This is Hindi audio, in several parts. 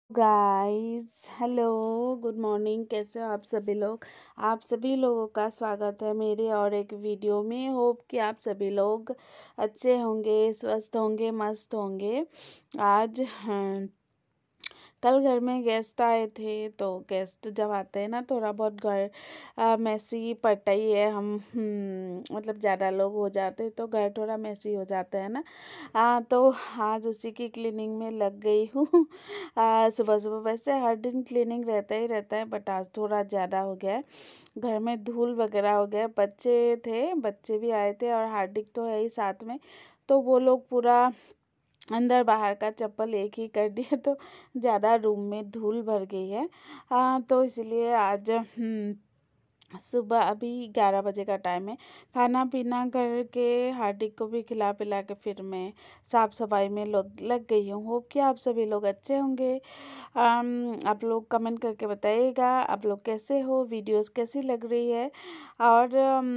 Guys, hello, good morning. कैसे हो आप सभी लोग? आप सभी लोगों का स्वागत है मेरे और एक वीडियो में। होप कि आप सभी लोग अच्छे होंगे, स्वस्थ होंगे, मस्त होंगे। आज कल घर में गेस्ट आए थे, तो गेस्ट जब आते हैं ना, थोड़ा बहुत घर मैसी पड़ता ही है। हम मतलब ज़्यादा लोग हो जाते हैं तो घर थोड़ा मैसी हो जाता है ना। तो आज उसी की क्लीनिंग में लग गई हूँ। सुबह सुबह वैसे हर दिन क्लीनिंग रहता ही रहता है, बट आज थोड़ा ज़्यादा हो गया है। घर में धूल वगैरह हो गया। बच्चे भी आए थे और हार्दिक तो है ही साथ में। तो वो लोग पूरा अंदर बाहर का चप्पल एक ही कर दिए, तो ज़्यादा रूम में धूल भर गई है। तो इसलिए आज सुबह अभी 11 बजे का टाइम है। खाना पीना करके हार्दिक को भी खिला पिला के फिर मैं साफ सफाई में लग गई हूँ। होप कि आप सभी लोग अच्छे होंगे। आप लोग कमेंट करके बताइएगा आप लोग कैसे हो, वीडियोस कैसी लग रही है। और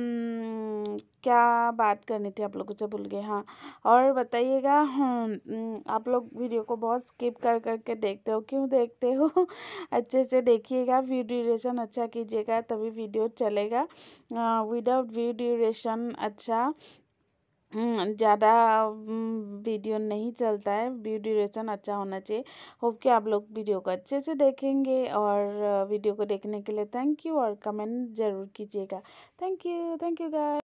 क्या बात करनी थी आप लोगों से भूल गए। हाँ, और बताइएगा। आप लोग वीडियो को बहुत स्किप कर करके देखते हो, क्यों देखते हो? अच्छे से देखिएगा, व्यू ड्यूरेशन अच्छा कीजिएगा तभी वीडियो चलेगा। विदाउट व्यू ड्यूरेशन अच्छा ज़्यादा वीडियो नहीं चलता है। व्यू ड्यूरेशन अच्छा होना चाहिए। होप कि आप लोग वीडियो को अच्छे से देखेंगे। और वीडियो को देखने के लिए थैंक यू, और कमेंट ज़रूर कीजिएगा। Thank you guys.